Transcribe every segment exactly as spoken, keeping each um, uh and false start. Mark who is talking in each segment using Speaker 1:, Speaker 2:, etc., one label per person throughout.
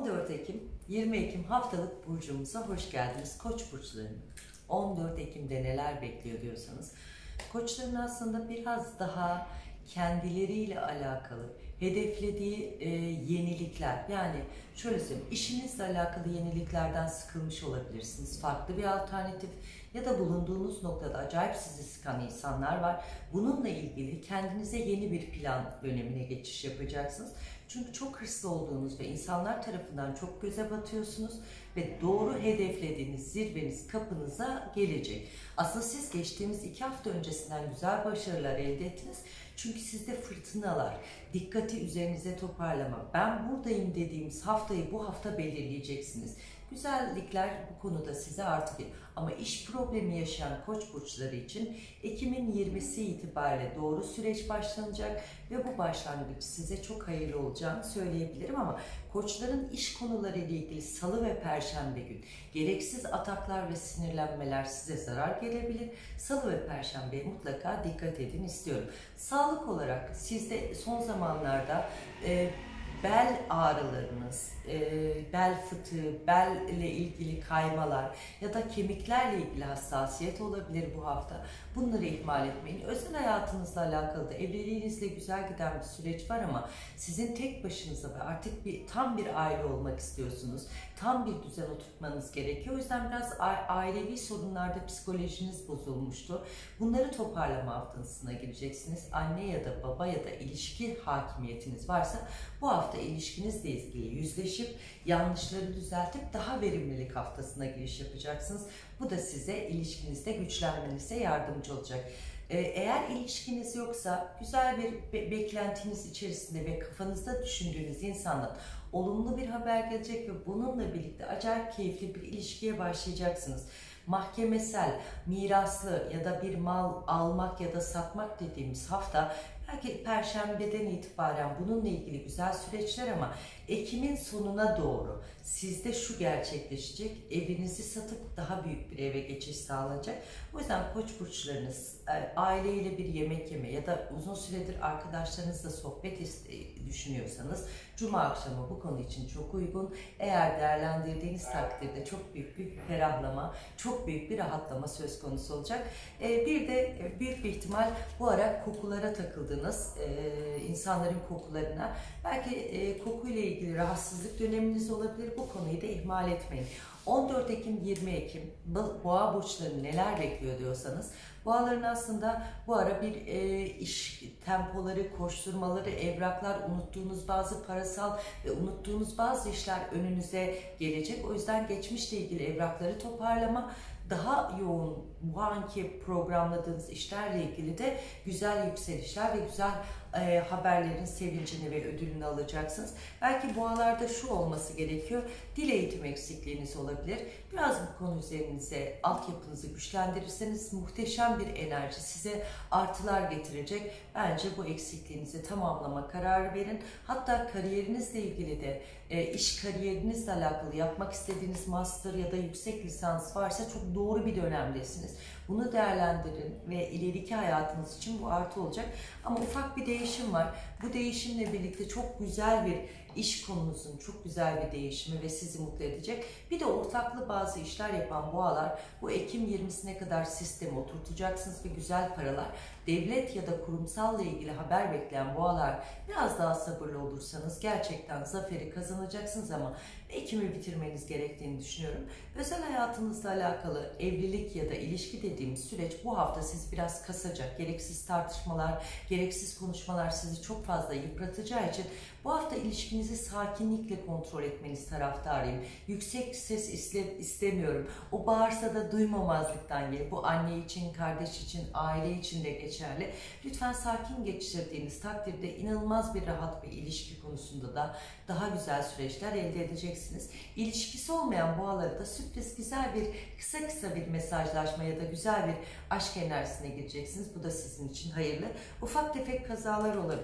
Speaker 1: on dört Ekim, yirmi Ekim haftalık burcumuza hoş geldiniz. Koç burçlarının on dört Ekim'de neler bekliyor diyorsanız, Koçların aslında biraz daha kendileriyle alakalı hedeflediği e, yenilikler, yani şöyle söyleyeyim, işinizle alakalı yeniliklerden sıkılmış olabilirsiniz. Farklı bir alternatif ya da bulunduğunuz noktada acayip sizi sıkan insanlar var. Bununla ilgili kendinize yeni bir plan dönemine geçiş yapacaksınız. Çünkü çok hırslı olduğunuz ve insanlar tarafından çok göze batıyorsunuz ve doğru hedeflediğiniz zirveniz kapınıza gelecek. Aslında siz geçtiğimiz iki hafta öncesinden güzel başarılar elde ettiniz. Çünkü sizde fırtınalar, dikkati üzerinize toparlama, ben buradayım dediğimiz haftayı bu hafta belirleyeceksiniz. Güzellikler bu konuda size artı bir. Ama iş problemi yaşayan koç burçları için Ekim'in yirmisi itibariyle doğru süreç başlanacak ve bu başlangıç size çok hayırlı olacağını söyleyebilirim. Ama koçların iş konuları ile ilgili salı ve perşembe gün gereksiz ataklar ve sinirlenmeler size zarar gelebilir. Salı ve perşembeye mutlaka dikkat edin istiyorum. Sağlık olarak sizde son zamanlarda e, bel ağrılarınız, e, bel fıtığı, bel ile ilgili kaymalar ya da kemiklerle ilgili hassasiyet olabilir bu hafta. Bunları ihmal etmeyin. Özel hayatınızla alakalı da evliliğinizle güzel giden bir süreç var ama sizin tek başınıza ve artık bir tam bir aile olmak istiyorsunuz. Tam bir düzen oturtmanız gerekiyor. O yüzden biraz ailevi sorunlarda psikolojiniz bozulmuştu. Bunları toparlama haftasına gireceksiniz. Anne ya da baba ya da ilişki hakimiyetiniz varsa bu hafta ilişkinizle ilgili yüzleşip yanlışları düzeltip daha verimlilik haftasına giriş yapacaksınız. Bu da size ilişkinizde güçlenmenize yardımcı olacak. Eğer ilişkiniz yoksa güzel bir be beklentiniz içerisinde ve kafanızda düşündüğünüz insandan olumlu bir haber gelecek ve bununla birlikte acayip keyifli bir ilişkiye başlayacaksınız. Mahkemesel, miraslı ya da bir mal almak ya da satmak dediğimiz hafta belki Perşembeden itibaren bununla ilgili güzel süreçler ama Ekim'in sonuna doğru sizde şu gerçekleşecek: evinizi satıp daha büyük bir eve geçiş sağlanacak. O yüzden koç burçlarınız aileyle bir yemek yeme ya da uzun süredir arkadaşlarınızla sohbet düşünüyorsanız Cuma akşamı bu konu için çok uygun. Eğer değerlendirdiğiniz takdirde çok büyük bir ferahlama, çok büyük bir rahatlama söz konusu olacak. Bir de büyük bir ihtimal bu ara kokulara takıldığınız insanların kokularına, belki kokuyla ilgili rahatsızlık döneminiz olabilir. Bu konuyu da ihmal etmeyin. on dört Ekim yirmi Ekim boğa burçları neler bekliyor diyorsanız, boğaların aslında bu ara bir e, iş tempoları, koşturmaları, evraklar, unuttuğunuz bazı parasal ve unuttuğunuz bazı işler önünüze gelecek. O yüzden geçmişle ilgili evrakları toparlama, daha yoğun bu anki programladığınız işlerle ilgili de güzel yükselişler ve güzel e, haberlerin sevincini ve ödülünü alacaksınız. Belki boğalarda şu olması gerekiyor: dil eğitim eksikliğiniz olabilir. Biraz bu konu üzerinize altyapınızı güçlendirirseniz muhteşem bir enerji size artılar getirecek. Bence bu eksikliğinizi tamamlama kararı verin. Hatta kariyerinizle ilgili de e, iş kariyerinizle alakalı yapmak istediğiniz master ya da yüksek lisans varsa çok doğru bir dönemdesiniz. Bunu değerlendirin ve ileriki hayatınız için bu artı olacak. Ama ufak bir değişim var. Bu değişimle birlikte çok güzel bir iş konunuzun çok güzel bir değişimi ve sizi mutlu edecek. Bir de ortaklı bazı işler yapan boğalar bu Ekim yirmisine kadar sistemi oturtacaksınız ve güzel paralar. Devlet ya da kurumsalla ilgili haber bekleyen boğalar biraz daha sabırlı olursanız gerçekten zaferi kazanacaksınız ama Ekim'i bitirmeniz gerektiğini düşünüyorum. Özel hayatınızla alakalı evlilik ya da ilişki dediğimiz süreç bu hafta sizi biraz kasacak. Gereksiz tartışmalar, gereksiz konuşmalar sizi çok fazla yıpratacağı için bu hafta ilişkinizi sakinlikle kontrol etmeniz taraftarıyım. Yüksek ses iste, istemiyorum. O bağırsa da duymamazlıktan gelir. Bu anne için, kardeş için, aile için de geçerli. Lütfen sakin geçirdiğiniz takdirde inanılmaz bir rahat bir ilişki konusunda da daha güzel süreçler elde edeceksiniz. İlişkisi olmayan boğaları da sürpriz güzel bir kısa kısa bir mesajlaşma ya da güzel bir aşk enerjisine gireceksiniz. Bu da sizin için hayırlı. Ufak tefek kazalar olabilir.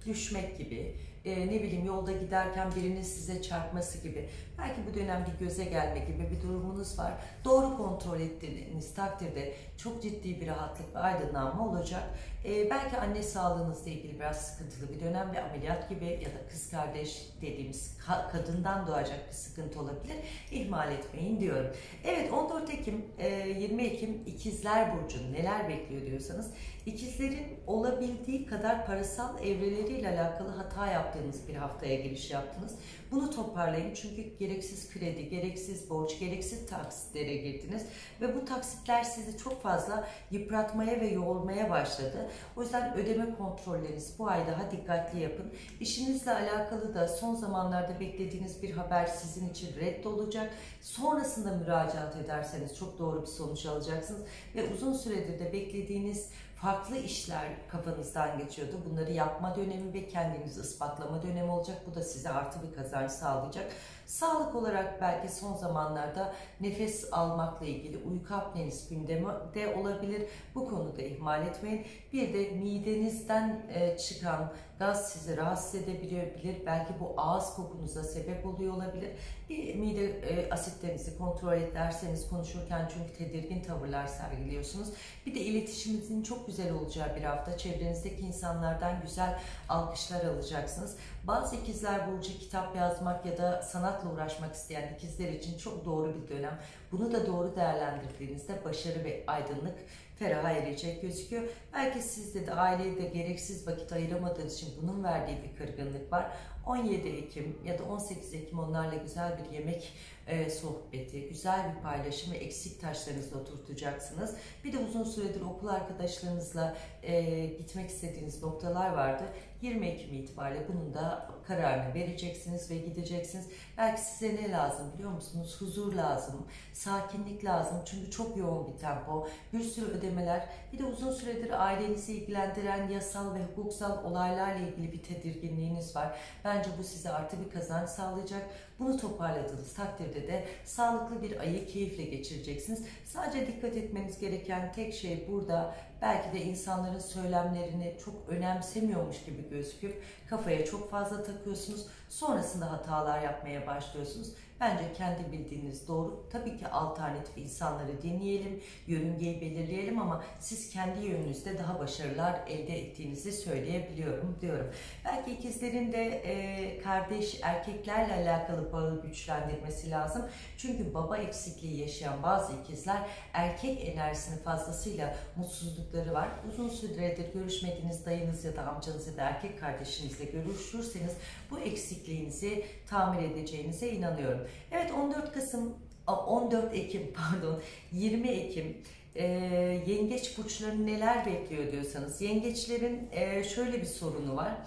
Speaker 1: düşmek gibi, e, ne bileyim yolda giderken birinin size çarpması gibi, belki bu dönem bir göze gelme gibi bir durumunuz var. Doğru kontrol ettiğiniz takdirde çok ciddi bir rahatlık ve aydınlanma olacak. E, belki anne sağlığınızla ilgili biraz sıkıntılı bir dönem, bir ameliyat gibi ya da kız kardeş dediğimiz ka kadından doğacak bir sıkıntı olabilir. İhmal etmeyin diyorum. Evet, on dört Ekim, yirmi Ekim İkizler Burcu'nu neler bekliyor diyorsanız, İkizlerin olabildiği kadar parasal evreleriyle alakalı hata yaptığınız bir haftaya giriş yaptınız. Bunu toparlayın çünkü gereksiz kredi, gereksiz borç, gereksiz taksitlere girdiniz ve bu taksitler sizi çok fazla yıpratmaya ve yormaya başladı. O yüzden ödeme kontrolleriniz bu ay daha dikkatli yapın. İşinizle alakalı da son zamanlarda beklediğiniz bir haber sizin için reddolacak. Sonrasında müracaat ederseniz çok doğru bir sonuç alacaksınız ve uzun süredir de beklediğiniz farklı işler kafanızdan geçiyordu. Bunları yapma dönemi ve kendinizi ispatlama dönemi olacak. Bu da size artı bir kazanç sağlayacak. Sağlık olarak belki son zamanlarda nefes almakla ilgili uyku apneniz gündemde olabilir. Bu konuda ihmal etmeyin. Bir de midenizden çıkan gaz sizi rahatsız edebilir. Belki bu ağız kokunuza sebep oluyor olabilir. Bir mide asitlerinizi kontrol ederseniz konuşurken, çünkü tedirgin tavırlar sergiliyorsunuz. Bir de iletişiminizin çok güzel olacağı bir hafta. Çevrenizdeki insanlardan güzel alkışlar alacaksınız. Bazı ikizler burcu kitap yazmak ya da sanatla uğraşmak isteyen ikizler için çok doğru bir dönem. Bunu da doğru değerlendirdiğinizde başarı ve aydınlık feraha erecek gözüküyor. Belki sizde de aileye de gereksiz vakit ayıramadığınız için bunun verdiği bir kırgınlık var. on yedi Ekim ya da on sekiz Ekim onlarla güzel bir yemek e, sohbeti, güzel bir paylaşım ve eksik taşlarınızla oturtacaksınız. Bir de uzun süredir okul arkadaşlarınızla e, gitmek istediğiniz noktalar vardı. yirmi Ekim itibariyle bunun da kararını vereceksiniz ve gideceksiniz. Belki size ne lazım biliyor musunuz? Huzur lazım, sakinlik lazım. Çünkü çok yoğun bir tempo, bir sürü ödemeler. Bir de uzun süredir ailenizi ilgilendiren yasal ve hukuksal olaylarla ilgili bir tedirginliğiniz var. Bence bu size artı bir kazanç sağlayacak. Bunu toparladığınız takdirde de sağlıklı bir ayı keyifle geçireceksiniz. Sadece dikkat etmeniz gereken tek şey burada, belki de insanların söylemlerini çok önemsemiyormuş gibi gözüküp kafaya çok fazla takıyorsunuz. Sonrasında hatalar yapmaya başlıyorsunuz. Bence kendi bildiğiniz doğru. Tabii ki alternatif insanları dinleyelim, yörüngeyi belirleyelim ama siz kendi yönünüzde daha başarılar elde ettiğinizi söyleyebiliyorum diyorum. Belki ikizlerin de e, kardeş erkeklerle alakalı bağı güçlendirmesi lazım. Çünkü baba eksikliği yaşayan bazı ikizler erkek enerjisinin fazlasıyla mutsuzlukları var. Uzun süredir görüşmediğiniz dayınız ya da amcanız ya da erkek kardeşinizle görüşürseniz bu eksikliğinizi tamir edeceğinize inanıyorum. Evet, on dört Kasım, on dört Ekim pardon, yirmi Ekim e, yengeç burçlarını neler bekliyor diyorsanız, yengeçlerin e, şöyle bir sorunu var.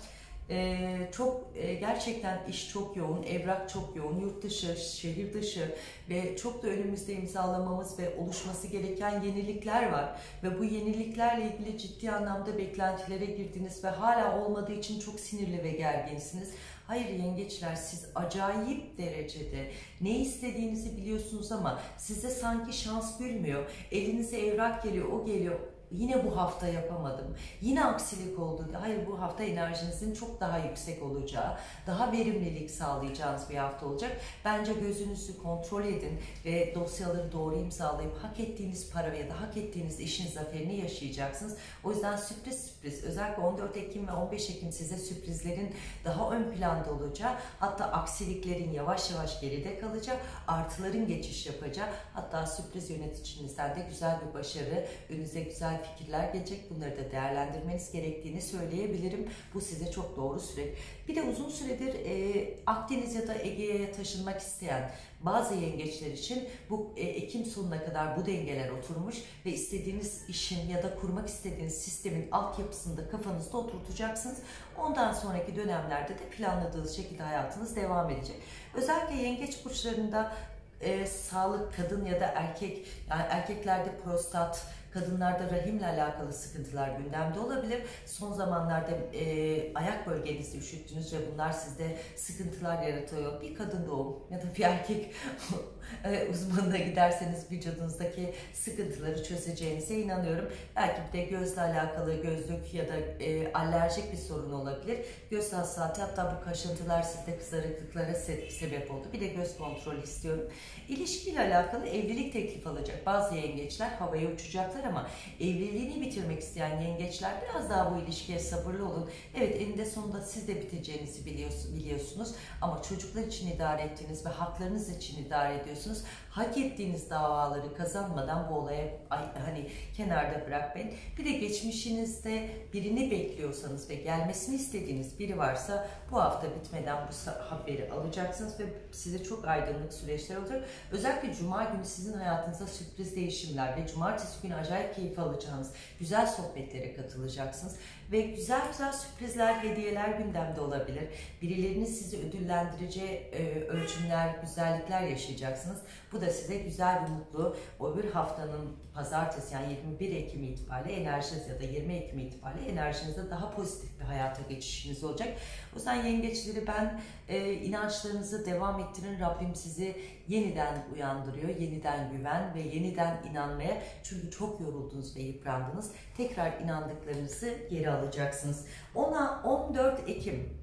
Speaker 1: Ee, çok e, gerçekten iş çok yoğun, evrak çok yoğun, yurt dışı, şehir dışı ve çok da önümüzde imzalamamız ve oluşması gereken yenilikler var ve bu yeniliklerle ilgili ciddi anlamda beklentilere girdiniz ve hala olmadığı için çok sinirli ve gerginsiniz. Hayır yengeçler, siz acayip derecede ne istediğinizi biliyorsunuz ama size sanki şans gülmüyor. Elinize evrak geliyor, o geliyor. Yine bu hafta yapamadım, yine aksilik oldu. Hayır, bu hafta enerjinizin çok daha yüksek olacağı, daha verimlilik sağlayacağınız bir hafta olacak. Bence gözünüzü kontrol edin ve dosyaları doğru imzalayıp hak ettiğiniz para ya da hak ettiğiniz işin zaferini yaşayacaksınız. O yüzden sürpriz sürpriz, özellikle on dört Ekim ve on beş Ekim size sürprizlerin daha ön planda olacağı, hatta aksiliklerin yavaş yavaş geride kalacağı, artıların geçiş yapacağı, hatta sürpriz yöneticinizden de güzel bir başarı, önünüze güzel fikirler gelecek. Bunları da değerlendirmeniz gerektiğini söyleyebilirim. Bu size çok doğru süreç. Bir de uzun süredir e, Akdeniz ya da Ege'ye taşınmak isteyen bazı yengeçler için bu e, Ekim sonuna kadar bu dengeler oturmuş ve istediğiniz işin ya da kurmak istediğiniz sistemin altyapısını da kafanızda oturtacaksınız. Ondan sonraki dönemlerde de planladığınız şekilde hayatınız devam edecek. Özellikle yengeç burçlarında E, sağlık, kadın ya da erkek, yani erkeklerde prostat, Kadınlarda rahimle alakalı sıkıntılar gündemde olabilir. Son zamanlarda e, ayak bölgenizi üşüttünüz ve bunlar sizde sıkıntılar yaratıyor. Bir kadın doğum ya da bir erkek uzmanına giderseniz vücudunuzdaki sıkıntıları çözeceğinize inanıyorum. Belki bir de gözle alakalı gözlük ya da e, alerjik bir sorun olabilir. Göz hassasiyeti, hatta bu kaşıntılar sizde kızarıklıklara se sebep oldu. Bir de göz kontrolü istiyorum. İlişkiyle alakalı evlilik teklif alacak bazı yengeçler havaya uçacaklar ama evliliğini bitirmek isteyen yengeçler biraz daha bu ilişkiye sabırlı olun. Evet, eninde sonunda siz de biteceğinizi biliyorsunuz ama çocuklar için idare ettiğiniz ve haklarınız için idare ediyorsunuz. Hak ettiğiniz davaları kazanmadan bu olaya hani kenarda bırakmayın. Bir de geçmişinizde birini bekliyorsanız ve gelmesini istediğiniz biri varsa bu hafta bitmeden bu haberi alacaksınız ve size çok aydınlık süreçler olacak. Özellikle Cuma günü sizin hayatınızda sürpriz değişimler ve Cumartesi günü acayip keyif alacağınız güzel sohbetlere katılacaksınız. Ve güzel güzel sürprizler, hediyeler gündemde olabilir. Birilerinin sizi ödüllendireceği e, ölçümler, güzellikler yaşayacaksınız. Bu da size güzel ve mutlu o bir haftanın pazartesi yani yirmi bir Ekim itibariyle enerjiniz ya da yirmi Ekim itibariyle enerjinizde daha pozitif bir hayata geçişiniz olacak. O yüzden yengeçleri ben e, inançlarınızı devam ettirin. Rabbim sizi yeniden uyandırıyor, yeniden güven ve yeniden inanmaya. Çünkü çok yoruldunuz ve yıprandınız. Tekrar inandıklarınızı geri alacaksınız. ona on dört Ekim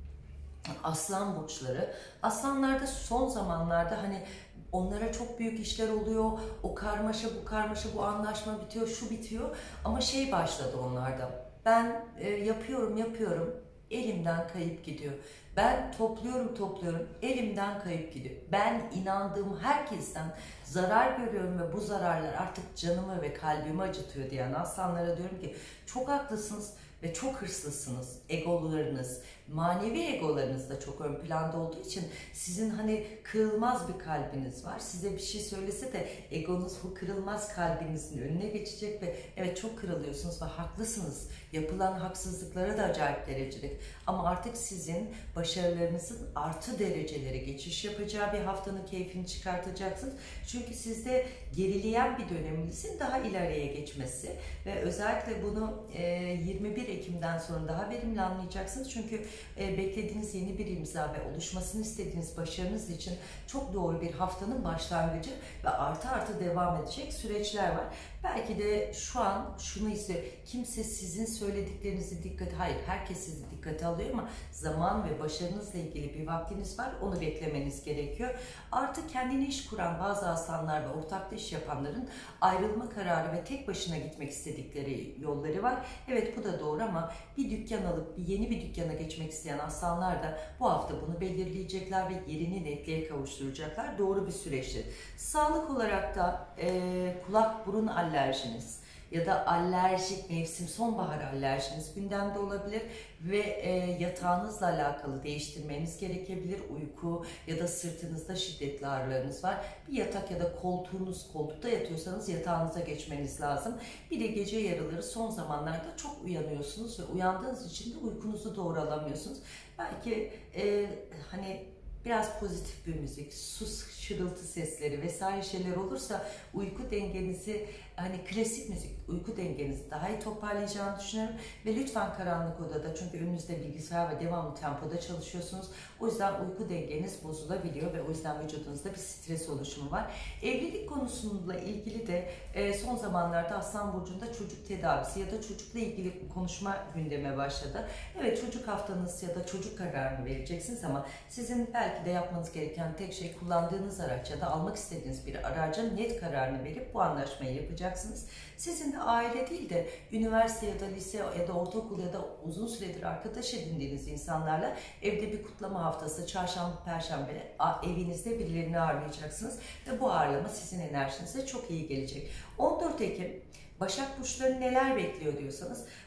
Speaker 1: Aslan burçları. Aslanlarda son zamanlarda hani onlara çok büyük işler oluyor. O karmaşa, bu karmaşa, bu anlaşma bitiyor, şu bitiyor. Ama şey başladı onlarda. Ben e, yapıyorum, yapıyorum. Elimden kayıp gidiyor. Ben topluyorum, topluyorum. Elimden kayıp gidiyor. Ben inandığım herkesten zarar görüyorum ve bu zararlar artık canımı ve kalbimi acıtıyor diyen aslanlara diyorum ki çok haklısınız ve çok hırslısınız. Egolarınız, manevi egolarınız da çok ön planda olduğu için sizin hani kırılmaz bir kalbiniz var. Size bir şey söylese de egonuz bu kırılmaz kalbinizin önüne geçecek ve evet çok kırılıyorsunuz ve haklısınız. Yapılan haksızlıklara da acayip derecelik. Ama artık sizin başarılarınızın artı derecelere geçiş yapacağı bir haftanın keyfini çıkartacaksınız. Çünkü sizde gerileyen bir döneminizin daha ileriye geçmesi ve özellikle bunu yirmi bir Ekim'den sonra daha verimli anlayacaksınız. Çünkü beklediğiniz yeni bir imza ve oluşmasını istediğiniz başarınız için çok doğru bir haftanın başlangıcı ve artı artı devam edecek süreçler var. Belki de şu an şunu istiyor. Kimse sizin söylediklerinizi dikkate, hayır herkes sizi dikkate alıyor ama zaman ve başarınızla ilgili bir vaktiniz var. Onu beklemeniz gerekiyor. Artık kendine iş kuran bazı aslanlar ve ortaklı iş yapanların ayrılma kararı ve tek başına gitmek istedikleri yolları var. Evet bu da doğru ama bir dükkan alıp bir yeni bir dükkana geçmek isteyen aslanlar da bu hafta bunu belirleyecekler ve yerini netliğe kavuşturacaklar. Doğru bir süreçtir. Sağlık olarak da e, kulak burun alerjiniz ya da alerjik mevsim sonbahar alerjiniz gündemde olabilir ve e, yatağınızla alakalı değiştirmeniz gerekebilir. Uyku ya da sırtınızda şiddetli ağrılarınız var. Bir yatak ya da koltuğunuz, koltukta yatıyorsanız yatağınıza geçmeniz lazım. Bir de gece yarıları son zamanlarda çok uyanıyorsunuz ve uyandığınız için de uykunuzu doğru alamıyorsunuz. Belki e, hani biraz pozitif bir müzik, sus şırıltı sesleri vesaire şeyler olursa uyku dengenizi, hani klasik müzik uyku dengenizi daha iyi toparlayacağını düşünüyorum. Ve lütfen karanlık odada, çünkü önünüzde bilgisayar ve devamlı tempoda çalışıyorsunuz. O yüzden uyku dengeniz bozulabiliyor ve o yüzden vücudunuzda bir stres oluşumu var. Evlilik konusuyla ilgili de son zamanlarda Aslan Burcu'nda çocuk tedavisi ya da çocukla ilgili konuşma gündeme başladı. Evet, çocuk haftanız ya da çocuk kararını vereceksiniz ama sizin belki de yapmanız gereken tek şey kullandığınız araç ya da almak istediğiniz bir aracın net kararını verip bu anlaşmayı yapacaksınız. Sizin de aile değil de üniversite ya da lise ya da ortaokul ya da uzun süredir arkadaş edindiğiniz insanlarla evde bir kutlama haftası, çarşamba, perşembe evinizde birilerini ağırlayacaksınız ve bu ağırlama sizin enerjinize çok iyi gelecek. on dört Ekim Başak Burçları neler bekliyor diyorsanız,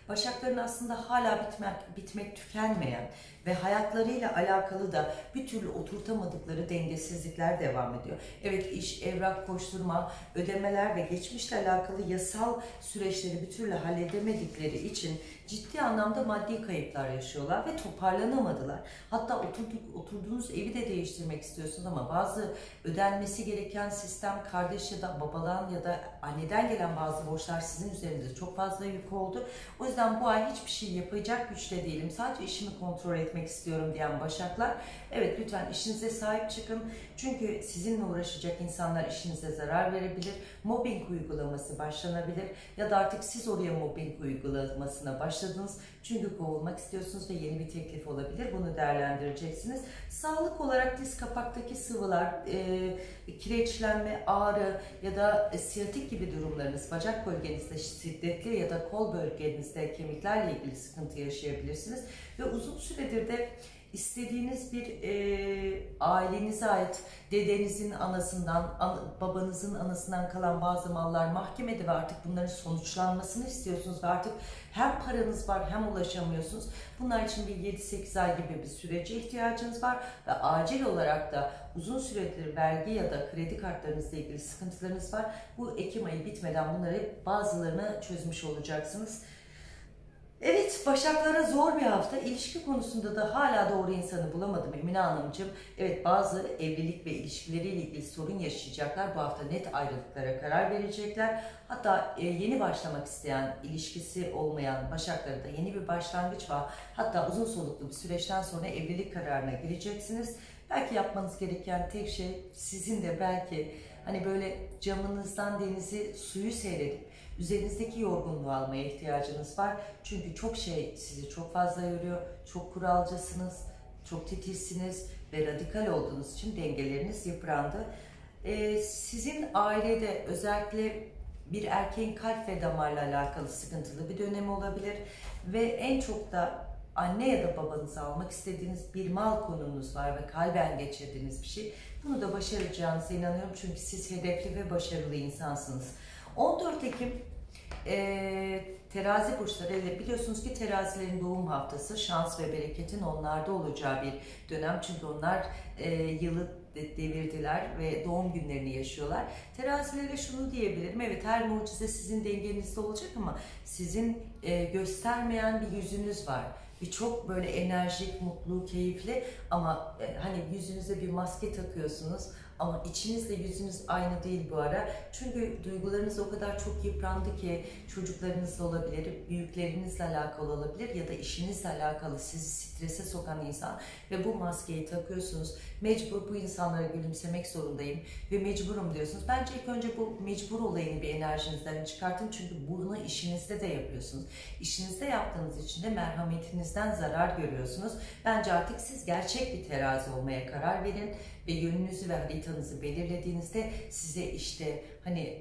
Speaker 1: Başakların aslında hala bitmek, bitmek tükenmeyen ve hayatlarıyla alakalı da bir türlü oturtamadıkları dengesizlikler devam ediyor. Evet, iş, evrak, koşturma, ödemeler ve geçmişle alakalı yasal süreçleri bir türlü halledemedikleri için ciddi anlamda maddi kayıplar yaşıyorlar ve toparlanamadılar. Hatta oturduk, oturduğunuz evi de değiştirmek istiyorsunuz ama bazı ödenmesi gereken sistem, kardeş ya da babadan ya da anneden gelen bazı borçlar sizin üzerinize çok fazla yük oldu. O yüzden bu ay hiçbir şey yapacak güçte değilim. Sadece işimi kontrol etmek istiyorum diyen Başaklar, evet lütfen işinize sahip çıkın. Çünkü sizinle uğraşacak insanlar işinize zarar verebilir. Mobbing uygulaması başlanabilir ya da artık siz oraya mobbing uygulamasına başladınız. Çünkü kovulmak istiyorsunuz ve yeni bir teklif olabilir. Bunu değerlendireceksiniz. Sağlık olarak diz kapaktaki sıvılar, e, kireçlenme, ağrı ya da e, siyatik gibi durumlarınız, bacak bölgenizde şiddetli ya da kol bölgenizde kemiklerle ilgili sıkıntı yaşayabilirsiniz. Ve uzun süredir de istediğiniz bir e, ailenize ait dedenizin anasından, an, babanızın anasından kalan bazı mallar mahkemede ve artık bunların sonuçlanmasını istiyorsunuz ve artık hem paranız var hem ulaşamıyorsunuz. Bunlar için bir yedi sekiz ay gibi bir sürece ihtiyacınız var ve acil olarak da uzun süredir vergi ya da kredi kartlarınızla ilgili sıkıntılarınız var. Bu Ekim ayı bitmeden bunları bazılarını çözmüş olacaksınız. Evet, Başaklara zor bir hafta. İlişki konusunda da hala doğru insanı bulamadım Emine Hanımcığım. Evet, bazı evlilik ve ilişkileriyle ilgili sorun yaşayacaklar. Bu hafta net ayrılıklara karar verecekler. Hatta e, yeni başlamak isteyen, ilişkisi olmayan Başaklara da yeni bir başlangıç var. Hatta uzun soluklu bir süreçten sonra evlilik kararına gireceksiniz. Belki yapmanız gereken tek şey sizin de belki hani böyle camınızdan denizi, suyu seyredip üzerinizdeki yorgunluğu almaya ihtiyacınız var. Çünkü çok şey sizi çok fazla yoruyor. Çok kuralcısınız, çok titizsiniz ve radikal olduğunuz için dengeleriniz yıprandı. Ee, sizin ailede özellikle bir erkeğin kalp ve damarla alakalı sıkıntılı bir dönemi olabilir. Ve en çok da anne ya da babanızı almak istediğiniz bir mal konunuz var ve kalben geçirdiğiniz bir şey. Bunu da başaracağınıza inanıyorum çünkü siz hedefli ve başarılı insansınız. on dört Ekim e, terazi burçları, biliyorsunuz ki terazilerin doğum haftası, şans ve bereketin onlarda olacağı bir dönem. Çünkü onlar e, yılı devirdiler ve doğum günlerini yaşıyorlar. Terazilere şunu diyebilirim, evet her mucize sizin dengenizde olacak ama sizin e, göstermeyen bir yüzünüz var. Bir çok böyle enerjik, mutlu, keyifli ama e, hani yüzünüze bir maske takıyorsunuz ama içinizle yüzünüz aynı değil bu ara. Çünkü duygularınız o kadar çok yıprandı ki çocuklarınızla olabilir, büyüklerinizle alakalı olabilir ya da işinizle alakalı sizi strese sokan insan ve bu maskeyi takıyorsunuz. Mecbur bu insanlara gülümsemek zorundayım ve mecburum diyorsunuz. Bence ilk önce bu mecbur olayını bir enerjinizden çıkartın çünkü bunu işinizde de yapıyorsunuz. İşinizde yaptığınız için de merhametinizden zarar görüyorsunuz. Bence artık siz gerçek bir terazi olmaya karar verin ve yönünüzü ve haritanızı belirlediğinizde size işte hani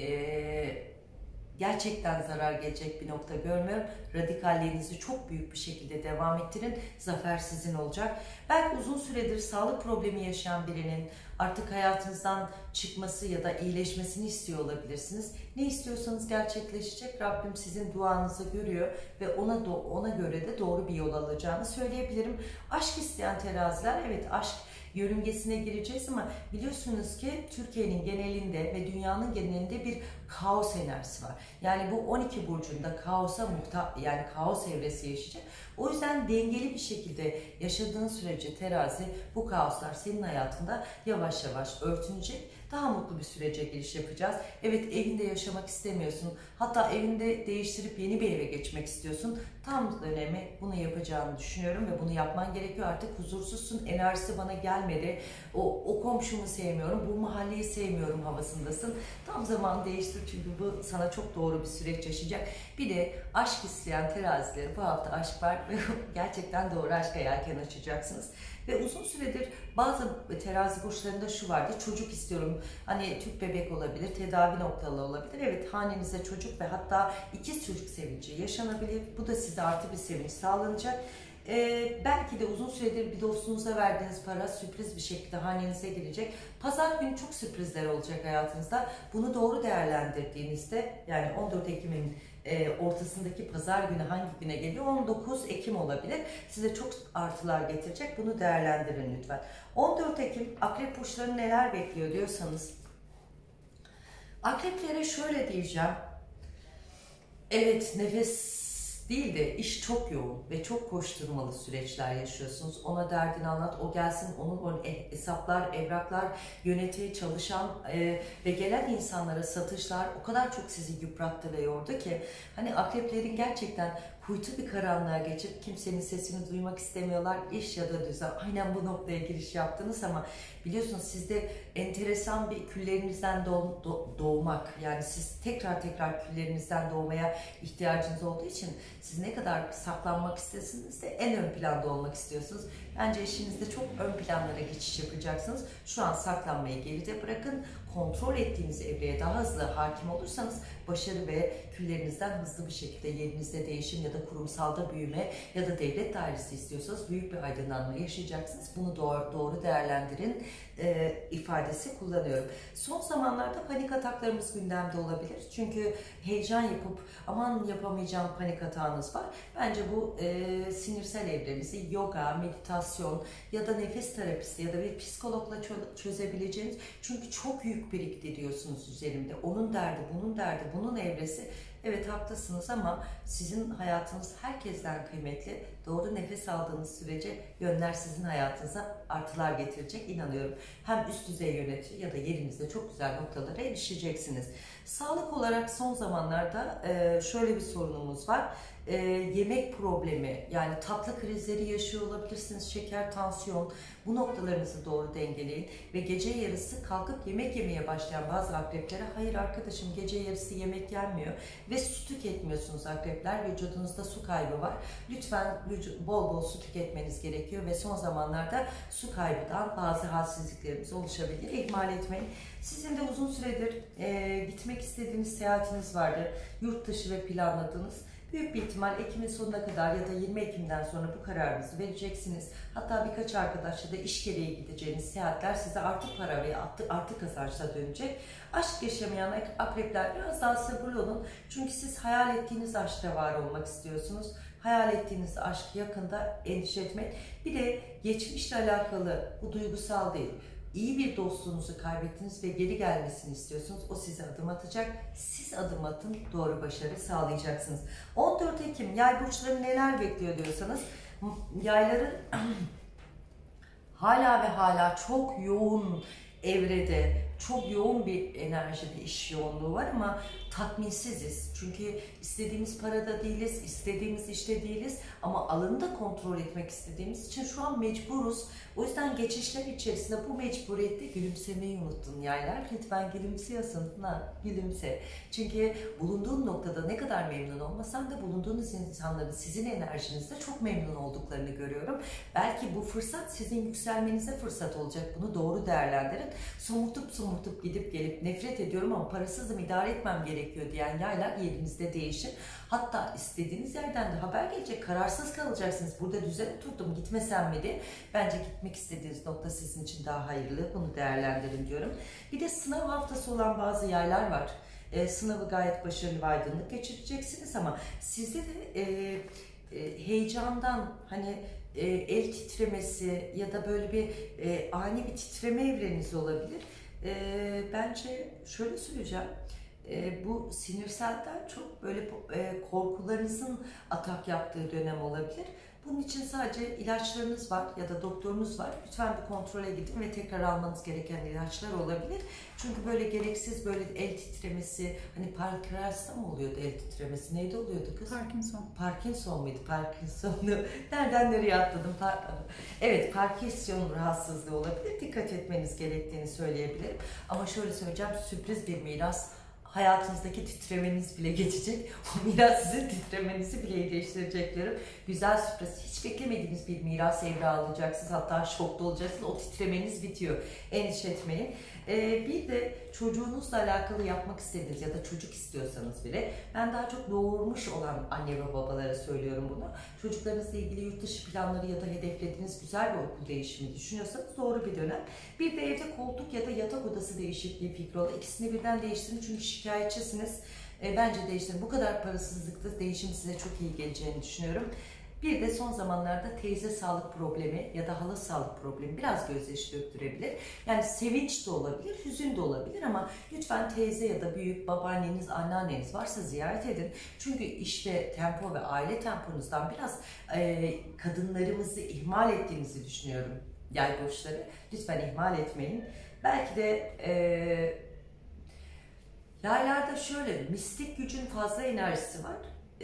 Speaker 1: ee, gerçekten zarar gelecek bir nokta görmüyorum. Radikalliğinizi çok büyük bir şekilde devam ettirin. Zafer sizin olacak. Belki uzun süredir sağlık problemi yaşayan birinin artık hayatınızdan çıkması ya da iyileşmesini istiyor olabilirsiniz. Ne istiyorsanız gerçekleşecek. Rabbim sizin duanızı görüyor ve ona ona göre de doğru bir yol alacağını söyleyebilirim. Aşk isteyen teraziler, evet aşk yörüngesine gireceğiz ama biliyorsunuz ki Türkiye'nin genelinde ve dünyanın genelinde bir kaos enerjisi var. Yani bu on iki burcunda kaosa muhta yani kaos evresi yaşayacak. O yüzden dengeli bir şekilde yaşadığın sürece terazi, bu kaoslar senin hayatında yavaş yavaş örtünecek. Daha mutlu bir sürece giriş yapacağız. Evet, evinde yaşamak istemiyorsun. Hatta evinde değiştirip yeni bir eve geçmek istiyorsun. Tam dönemi bunu yapacağını düşünüyorum ve bunu yapman gerekiyor. Artık huzursuzsun, enerjisi bana gelmedi. O, o komşumu sevmiyorum, bu mahalleyi sevmiyorum havasındasın. Tam zaman değiştir çünkü bu sana çok doğru bir süreç yaşayacak. Bir de aşk isteyen terazileri, bu hafta aşk var ve gerçekten doğru aşka yelken açacaksınız. Ve uzun süredir bazı terazi burçlarında şu vardı, çocuk istiyorum, hani tüp bebek olabilir, tedavi noktalı olabilir. Evet, hanenize çocuk ve hatta ikiz çocuk sevinci yaşanabilir. Bu da size artı bir sevinç sağlanacak. Ee, belki de uzun süredir bir dostunuza verdiğiniz para sürpriz bir şekilde hanenize girecek. Pazar günü çok sürprizler olacak hayatınızda. Bunu doğru değerlendirdiğinizde, yani on dört Ekim'in e, ortasındaki pazar günü hangi güne geliyor? on dokuz Ekim olabilir. Size çok artılar getirecek. Bunu değerlendirin lütfen. on dört Ekim akrep burçlarını neler bekliyor diyorsanız, akreplere şöyle diyeceğim. Evet, nefes değil de iş çok yoğun ve çok koşturmalı süreçler yaşıyorsunuz. Ona derdini anlat, o gelsin, onun hesaplar, evraklar, yönetici, çalışan e, ve gelen insanlara satışlar o kadar çok sizi yıprattı ve yordu ki hani akreplerin gerçekten kuytu bir karanlığa geçip kimsenin sesini duymak istemiyorlar. İş ya da düzen. Aynen bu noktaya giriş yaptınız ama biliyorsunuz sizde enteresan bir küllerinizden doğ, doğ, doğmak, yani siz tekrar tekrar küllerinizden doğmaya ihtiyacınız olduğu için siz ne kadar saklanmak istesiniz de en ön planda olmak istiyorsunuz. Bence işinizde çok ön planlara geçiş yapacaksınız. Şu an saklanmayı geride bırakın. Kontrol ettiğiniz evreye daha hızlı hakim olursanız başarı ve küllerinizden hızlı bir şekilde yerinizde değişim ya da kurumsalda büyüme ya da devlet dairesi istiyorsanız büyük bir aydınlanma yaşayacaksınız. Bunu doğru, doğru değerlendirin e, ifadesi kullanıyorum. Son zamanlarda panik ataklarımız gündemde olabilir. Çünkü heyecan yapıp aman yapamayacağım panik atağınız var. Bence bu e, sinirsel evrenizi yoga, meditasyon ya da nefes terapisi ya da bir psikologla çözebileceğiniz, çünkü çok yük biriktiriyorsunuz üzerimde. Onun derdi, bunun derdi, bunun evresi. Evet, haklısınız ama sizin hayatınız herkesten kıymetli. Doğru nefes aldığınız sürece yönler sizin hayatınıza artılar getirecek, inanıyorum. Hem üst düzey yönetici ya da yerinizde çok güzel noktalara erişeceksiniz. Sağlık olarak son zamanlarda şöyle bir sorunumuz var. Ee, yemek problemi, yani tatlı krizleri yaşıyor olabilirsiniz, şeker, tansiyon, bu noktalarınızı doğru dengeleyin ve gece yarısı kalkıp yemek yemeye başlayan bazı akreplere hayır arkadaşım gece yarısı yemek yenmiyor ve su tüketmiyorsunuz akrepler, vücudunuzda su kaybı var. Lütfen bol bol su tüketmeniz gerekiyor ve son zamanlarda su kaybından bazı halsizliklerimiz oluşabilir, ihmal etmeyin. Sizin de uzun süredir e, gitmek istediğiniz seyahatiniz vardı, yurt dışı ve planladığınız. Büyük bir ihtimal Ekim'in sonuna kadar ya da yirmi Ekim'den sonra bu kararınızı vereceksiniz. Hatta birkaç arkadaşla da iş gereği gideceğiniz seyahatler size artı para ve artı, artı kazançla dönecek. Aşk yaşamayan akrepler biraz daha sabırlı olun. Çünkü siz hayal ettiğiniz aşkta var olmak istiyorsunuz. Hayal ettiğiniz aşk yakında, endişe etmeyin. Bir de geçmişle alakalı, bu duygusal değil. İyi bir dostluğunuzu kaybettiniz ve geri gelmesini istiyorsunuz. O size adım atacak. Siz adım atın, doğru başarı sağlayacaksınız. on dört Ekim yay burçları neler bekliyor diyorsanız, yayların hala ve hala çok yoğun evrede, çok yoğun bir enerjide iş yoğunluğu var ama tatminsiziz. Çünkü istediğimiz parada değiliz, istediğimiz işte değiliz ama alanı da kontrol etmek istediğimiz için şu an mecburuz. O yüzden geçişler içerisinde bu mecburiyette gülümsemeyi unuttun yaylar. Lütfen gülümseyorsun. Ha, gülümse. Çünkü bulunduğun noktada ne kadar memnun olmasan da bulunduğunuz insanların sizin enerjinizde çok memnun olduklarını görüyorum. Belki bu fırsat sizin yükselmenize fırsat olacak. Bunu doğru değerlendirin. Somurtup somurtup gidip gelip nefret ediyorum ama parasızım, idare etmem gerekiyor diyen yaylar yerinizde değişir. Hatta istediğiniz yerden de haber gelecek, kararsız kalacaksınız. Burada düzen oturdum, gitmesem mi diye. Bence gitmek istediğiniz nokta sizin için daha hayırlı. Bunu değerlendirin diyorum. Bir de sınav haftası olan bazı yaylar var. E, sınavı gayet başarılı ve aydınlık geçireceksiniz ama sizde de e, e, heyecandan hani e, el titremesi ya da böyle bir e, ani bir titreme evreniz olabilir. E, bence şöyle söyleyeceğim. E, bu sinirselden çok böyle e, korkularınızın atak yaptığı dönem olabilir. Bunun için sadece ilaçlarınız var ya da doktorunuz var. Lütfen bir kontrole gidin ve tekrar almanız gereken ilaçlar olabilir. Çünkü böyle gereksiz böyle el titremesi, hani Parkinson mı oluyordu el titremesi? Neydi oluyordu kız?
Speaker 2: Parkinson.
Speaker 1: Parkinson muydu? Parkinson'u nereden nereye atladım? Par evet, Parkinson rahatsızlığı olabilir. Dikkat etmeniz gerektiğini söyleyebilirim. Ama şöyle söyleyeceğim, sürpriz bir miras. Hayatınızdaki titremeniz bile geçecek. O miras sizin titremenizi bile iyileştireceklerim. Güzel sürpriz. Hiç beklemediğiniz bir miras evrağı alacaksınız. Hatta şokta olacaksınız. O titremeniz bitiyor. Endişe etmeyin. Ee, bir de çocuğunuzla alakalı yapmak istediğiniz ya da çocuk istiyorsanız bile, ben daha çok doğurmuş olan anne ve babalara söylüyorum bunu. Çocuklarınızla ilgili yurt dışı planları ya da hedeflediğiniz güzel bir okul değişimi düşünüyorsanız doğru bir dönem. Bir de evde koltuk ya da yatak odası değişikliği fikri olan, ikisini birden değiştirin çünkü şikayetçisiniz. E, bence değiştirin. Bu kadar parasızlıkta değişim size çok iyi geleceğini düşünüyorum. Bir de son zamanlarda teyze sağlık problemi ya da hala sağlık problemi biraz gözyaşı döktürebilir. Yani sevinç de olabilir, hüzün de olabilir ama lütfen teyze ya da büyük babaanneniz, anneanneniz varsa ziyaret edin. Çünkü işte tempo ve aile temponuzdan biraz e, kadınlarımızı ihmal ettiğinizi düşünüyorum. Yay burçları. Lütfen ihmal etmeyin. Belki de e, yaylarda şöyle mistik gücün fazla enerjisi var.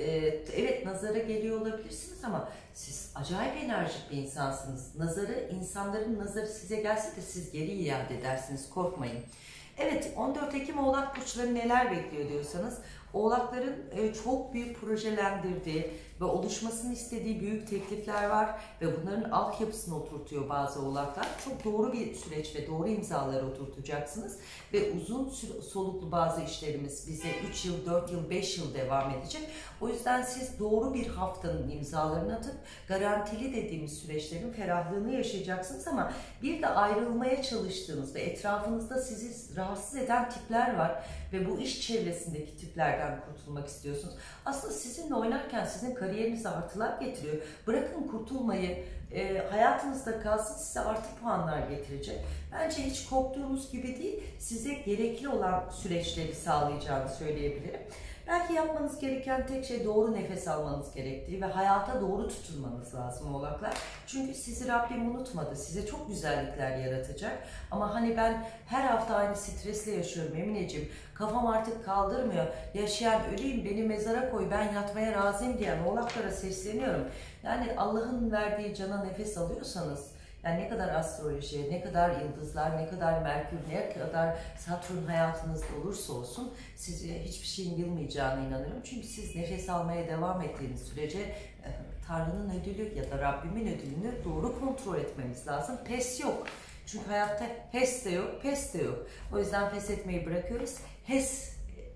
Speaker 1: Evet, nazara geliyor olabilirsiniz ama siz acayip enerjik bir insansınız. Nazarı, insanların nazarı size gelse de siz geri iade edersiniz, korkmayın. Evet, on dört Ekim Oğlak Burçları neler bekliyor diyorsanız, Oğlakların çok büyük projelendirdiği ve oluşmasını istediği büyük teklifler var ve bunların altyapısını oturtuyor bazı oğlaklar. Çok doğru bir süreç ve doğru imzaları oturtacaksınız ve uzun soluklu bazı işlerimiz bize üç yıl, dört yıl, beş yıl devam edecek. O yüzden siz doğru bir haftanın imzalarını atıp garantili dediğimiz süreçlerin ferahlığını yaşayacaksınız ama bir de ayrılmaya çalıştığınız ve etrafınızda sizi rahatsız eden tipler var ve bu iş çevresindeki tiplerden kurtulmak istiyorsunuz. Aslında sizinle oynarken sizin kariyerinize artılar getiriyor. Bırakın kurtulmayı, e, hayatınızda kalsın, size artı puanlar getirecek. Bence hiç korktuğunuz gibi değil, size gerekli olan süreçleri sağlayacağını söyleyebilirim. Belki yapmanız gereken tek şey doğru nefes almanız gerektiği ve hayata doğru tutunmanız lazım oğlaklar. Çünkü sizi Rabbim unutmadı. Size çok güzellikler yaratacak. Ama hani ben her hafta aynı stresle yaşıyorum Emineciğim. Kafam artık kaldırmıyor. Yaşayan öleyim, beni mezara koy, ben yatmaya razıyım diyen oğlaklara sesleniyorum. Yani Allah'ın verdiği cana nefes alıyorsanız, yani ne kadar astroloji, ne kadar yıldızlar, ne kadar Merkür, ne kadar Satürn hayatınızda olursa olsun sizi hiçbir şeyin yılmayacağına inanıyorum. Çünkü siz nefes almaya devam ettiğiniz sürece Tanrı'nın ödülü ya da Rabbimin ödülünü doğru kontrol etmeniz lazım. Pes yok. Çünkü hayatta hes de yok, pes de yok. O yüzden pes etmeyi bırakıyoruz. Hes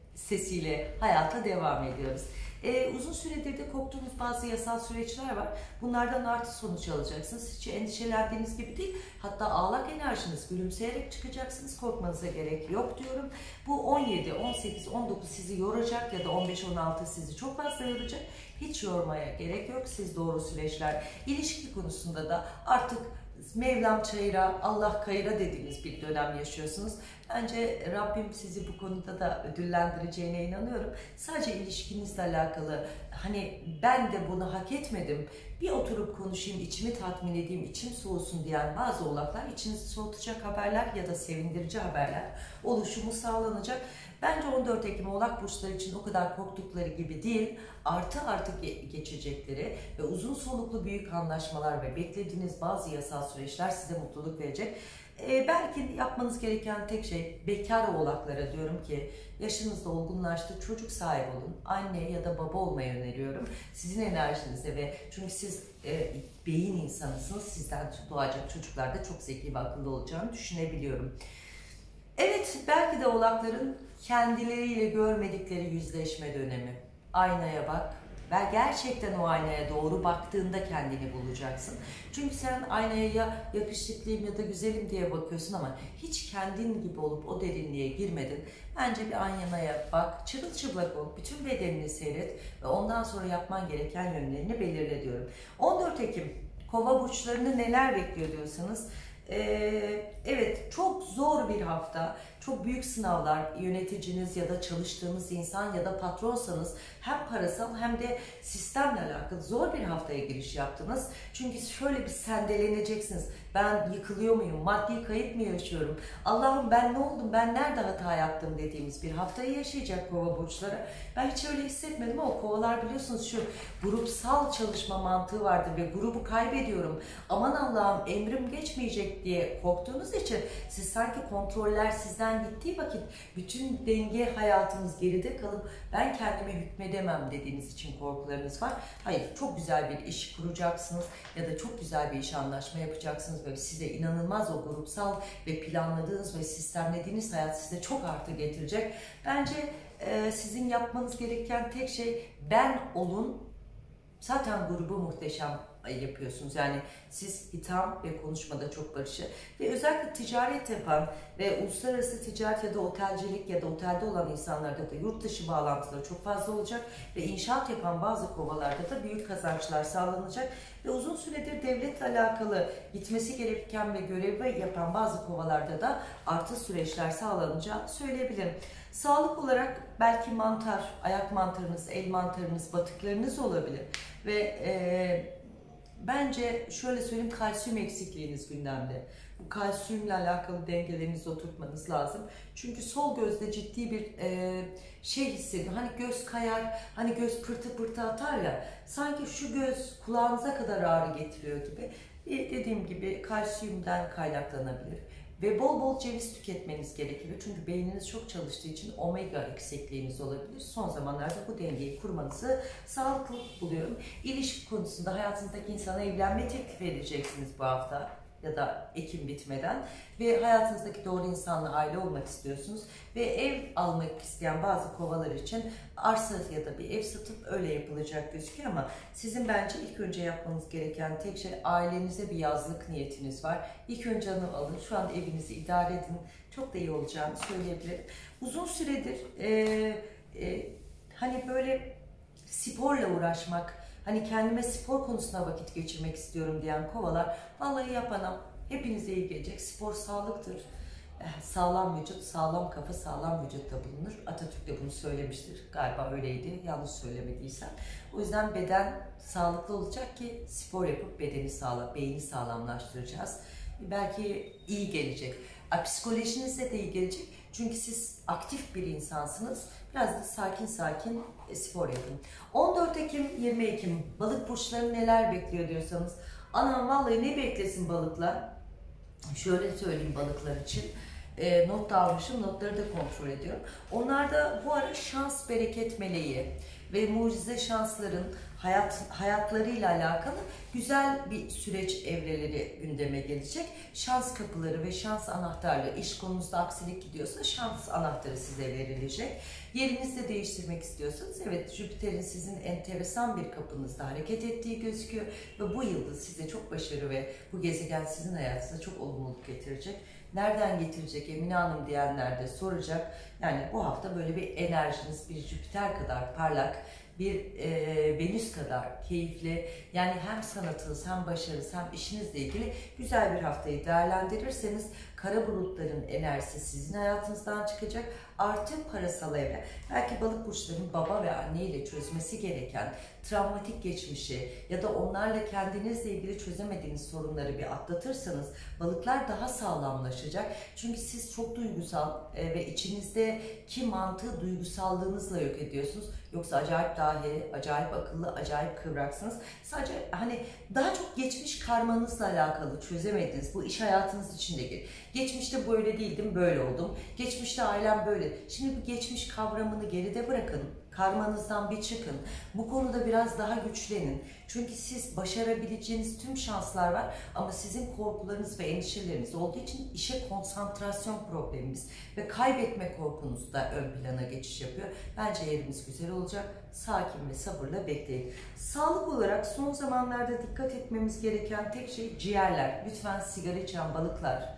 Speaker 1: sesiyle hayata devam ediyoruz. Ee, uzun süredir de korktuğunuz bazı yasal süreçler var. Bunlardan artı sonuç alacaksınız. Hiç endişelendiğiniz gibi değil. Hatta ağlak enerjiniz, gülümseyerek çıkacaksınız. Korkmanıza gerek yok diyorum. Bu on yedi, on sekiz, on dokuz sizi yoracak ya da on beş, on altı sizi çok fazla yoracak. Hiç yormaya gerek yok. Siz doğru süreçler. İlişki konusunda da artık Mevlam çayıra, Allah kayıra dediğiniz bir dönem yaşıyorsunuz. Bence Rabbim sizi bu konuda da ödüllendireceğine inanıyorum. Sadece ilişkinizle alakalı, hani ben de bunu hak etmedim, bir oturup konuşayım, içimi tatmin edeyim, içim soğusun diyen bazı oğlaklar, içinizi soğutacak haberler ya da sevindirici haberler oluşumu sağlanacak. Bence on dört Ekim Oğlak Burçları için o kadar korktukları gibi değil, artı artı geçecekleri ve uzun soluklu büyük anlaşmalar ve beklediğiniz bazı yasal süreçler size mutluluk verecek. Ee, belki yapmanız gereken tek şey, bekar oğlaklara diyorum ki yaşınız da olgunlaştı, çocuk sahibi olun. Anne ya da baba olmayı öneriyorum. Sizin enerjinize ve çünkü siz e, beyin insanısınız, sizden doğacak çocuklar da çok zeki ve akıllı olacağını düşünebiliyorum. Evet, belki de oğlakların kendileriyle görmedikleri yüzleşme dönemi. Aynaya bak ve gerçekten o aynaya doğru baktığında kendini bulacaksın. Çünkü sen aynaya ya yakışıklıyım ya da güzelim diye bakıyorsun ama hiç kendin gibi olup o derinliğe girmedin. Bence bir aynaya bak, çırılçıplak ol, bütün bedenini seyret ve ondan sonra yapman gereken yönlerini belirle diyorum. on dört Ekim Kova burçlarını neler bekliyor diyorsanız, Ee, evet, çok zor bir hafta, çok büyük sınavlar, yöneticiniz ya da çalıştığınız insan ya da patronsanız hem parasal hem de sistemle alakalı zor bir haftaya giriş yaptınız. Çünkü şöyle bir sendeleneceksiniz. Ben yıkılıyor muyum? Maddi kayıp mı yaşıyorum? Allah'ım ben ne oldum? Ben nerede hata yaptım dediğimiz bir haftayı yaşayacak kova burçları. Ben hiç öyle hissetmedim ama kovalar biliyorsunuz şu grupsal çalışma mantığı vardır ve grubu kaybediyorum. Aman Allah'ım emrim geçmeyecek diye korktuğunuz için siz sanki kontroller sizden gittiği vakit bütün denge hayatınız geride kalıp ben kendime hükmedemem dediğiniz için korkularınız var. Hayır, çok güzel bir iş kuracaksınız ya da çok güzel bir iş anlaşma yapacaksınız ve size inanılmaz o grupsal ve planladığınız ve sistemlediğiniz hayat size çok artı getirecek. Bence e, sizin yapmanız gereken tek şey ben olun. Zaten grubu muhteşem. yapıyorsunuz. Yani siz hitam ve konuşmada çok barışı ve özellikle ticaret yapan ve uluslararası ticaret ya da otelcilik ya da otelde olan insanlarda da yurt dışı bağlantıları çok fazla olacak ve inşaat yapan bazı kovalarda da büyük kazançlar sağlanacak ve uzun süredir devletle alakalı gitmesi gereken ve görevi yapan bazı kovalarda da artı süreçler sağlanacağı söyleyebilirim. Sağlık olarak belki mantar, ayak mantarınız, el mantarınız, batıklarınız olabilir ve e, bence şöyle söyleyeyim, kalsiyum eksikliğiniz gündemde. Bu kalsiyumla alakalı dengelerinizi oturtmanız lazım. Çünkü sol gözde ciddi bir e, şey hissediyorum. Hani göz kayar, hani göz pırtı pırtı atar ya. Sanki şu göz kulağınıza kadar ağrı getiriyor gibi. E, dediğim gibi kalsiyumdan kaynaklanabilir. Ve bol bol ceviz tüketmeniz gerekiyor. Çünkü beyniniz çok çalıştığı için omega eksikliğiniz olabilir. Son zamanlarda bu dengeyi kurmanızı sağlıklı buluyorum. İlişki konusunda hayatınızdaki insana evlenme teklif edeceksiniz bu hafta ya da Ekim bitmeden ve hayatınızdaki doğru insanla aile olmak istiyorsunuz ve ev almak isteyen bazı kovalar için arsa ya da bir ev satıp öyle yapılacak gözüküyor ama sizin bence ilk önce yapmanız gereken tek şey, ailenize bir yazlık niyetiniz var. İlk önce onu alın. Şu an evinizi idare edin. Çok da iyi olacağını söyleyebilirim. Uzun süredir e, e, hani böyle sporla uğraşmak, hani kendime spor konusunda vakit geçirmek istiyorum diyen kovalar, vallahi yapanam. Hepinize iyi gelecek. Spor sağlıktır. Sağlam vücut, sağlam kafa, sağlam vücutta bulunur. Atatürk de bunu söylemiştir. Galiba öyleydi. Yanlış söylemediysem. O yüzden beden sağlıklı olacak ki spor yapıp bedeni sağlam, beyni sağlamlaştıracağız. Belki iyi gelecek. Psikolojinize de iyi gelecek. Çünkü siz aktif bir insansınız. Biraz da sakin sakin spor yapın. on dört Ekim, yirmi Ekim balık burçlarını neler bekliyor diyorsanız, anam vallahi ne beklesin balıklar? Şöyle söyleyeyim balıklar için. E, not da almışım, notları da kontrol ediyorum. Onlarda bu ara şans, bereket meleği ve mucize şansların hayat hayatlarıyla alakalı güzel bir süreç evreleri gündeme gelecek. Şans kapıları ve şans anahtarları, iş konunuzda aksilik gidiyorsa şans anahtarı size verilecek. Yerinizi de değiştirmek istiyorsanız, evet, Jüpiter'in sizin enteresan bir kapınızda hareket ettiği gözüküyor ve bu yıldız size çok başarı ve bu gezegen sizin hayatınıza çok olumluluk getirecek. Nereden getirecek Emine Hanım diyenler de soracak. Yani bu hafta böyle bir enerjiniz bir Jüpiter kadar parlak, bir e, Venüs kadar keyifli, yani hem sanatınız hem başarınız hem işinizle ilgili güzel bir haftayı değerlendirirseniz kara bulutların enerjisi sizin hayatınızdan çıkacak. Artı parasal evre. Belki balık burçlarının baba ve anne ile çözmesi gereken travmatik geçmişi ya da onlarla kendinizle ilgili çözemediğiniz sorunları bir atlatırsanız balıklar daha sağlamlaşacak. Çünkü siz çok duygusal e, ve içinizdeki mantığı duygusallığınızla yok ediyorsunuz. Yoksa acayip dahi, acayip akıllı, acayip kıvraksınız. Sadece hani daha çok geçmiş karmanızla alakalı çözemediğiniz, bu iş hayatınız içindeki. Geçmişte böyle değildim, böyle oldum. Geçmişte ailem böyle. Şimdi bu geçmiş kavramını geride bırakın. Karmanızdan bir çıkın. Bu konuda biraz daha güçlenin. Çünkü siz başarabileceğiniz tüm şanslar var ama sizin korkularınız ve endişeleriniz olduğu için işe konsantrasyon probleminiz ve kaybetme korkunuz da ön plana geçiş yapıyor. Bence yerimiz güzel olacak. Sakin ve sabırla bekleyin. Sağlık olarak son zamanlarda dikkat etmemiz gereken tek şey ciğerler. Lütfen sigara içen balıklar,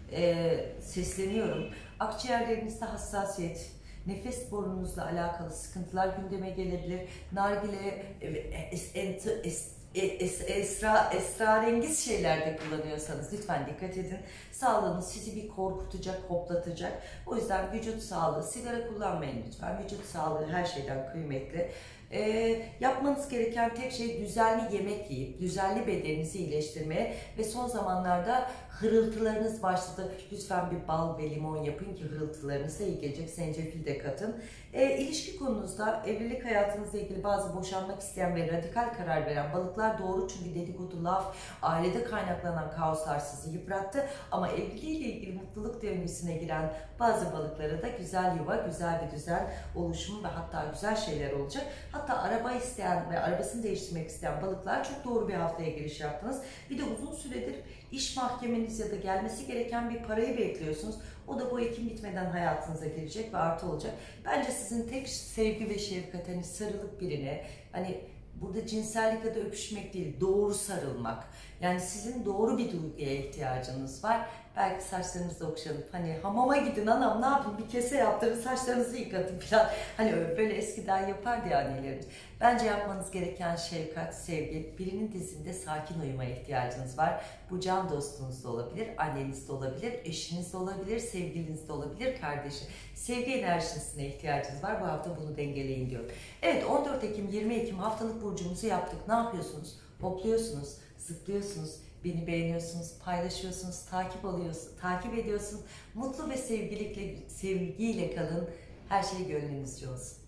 Speaker 1: e, sesleniyorum. Akciğerlerinizde hassasiyet, nefes borunuzla alakalı sıkıntılar gündeme gelebilir. Nargile, es, es, es, es, esra, esrarengiz şeylerde kullanıyorsanız lütfen dikkat edin. Sağlığınız sizi bir korkutacak, hoplatacak. O yüzden vücut sağlığı, sigara kullanmayın lütfen. Vücut sağlığı her şeyden kıymetli. E, yapmanız gereken tek şey düzenli yemek yiyip, düzenli bedeninizi iyileştirmeye ve son zamanlarda hırıltılarınız başladı. Lütfen bir bal ve limon yapın ki hırıltılarınıza iyi gelecek. Zencefil de katın. E, ilişki konunuzda, evlilik hayatınızla ilgili bazı boşanmak isteyen ve radikal karar veren balıklar doğru, çünkü dedikodu, laf, ailede kaynaklanan kaoslar sizi yıprattı. Ama evliliğiyle ilgili mutluluk döngüsüne giren bazı balıklara da güzel yuva, güzel bir düzen oluşumu ve hatta güzel şeyler olacak. Hatta araba isteyen ve arabasını değiştirmek isteyen balıklar çok doğru bir haftaya giriş yaptınız. Bir de uzun süredir iş mahkemeniz ya da gelmesi gereken bir parayı bekliyorsunuz. O da bu Ekim bitmeden hayatınıza girecek ve artı olacak. Bence sizin tek sevgi ve şefkat, hani sarılıp birine, hani Burada cinsellik ya da öpüşmek değil, doğru sarılmak. Yani sizin doğru bir duyguya ihtiyacınız var. Belki saçlarınızı okşanıp hani hamama gidin anam ne yapayım bir kese yaptırın saçlarınızı yıkatın falan. Hani böyle eskiden yapardı ya annelerimiz. Bence yapmanız gereken şefkat, sevgi. Birinin dizinde sakin uyumaya ihtiyacınız var. Bu can dostunuz da olabilir, anneniz de olabilir, eşiniz de olabilir, sevgiliniz de olabilir, kardeşi. Sevgi enerjisine ihtiyacınız var. Bu hafta bunu dengeleyin diyorum. Evet, on dört Ekim yirmi Ekim haftalık burcumuzu yaptık. Ne yapıyorsunuz? Hopluyorsunuz, zıplıyorsunuz, beni beğeniyorsunuz, paylaşıyorsunuz, takip alıyorsunuz, takip ediyorsunuz. Mutlu ve sevgilikle, sevgiyle kalın. Her şey gönlünüzce olsun.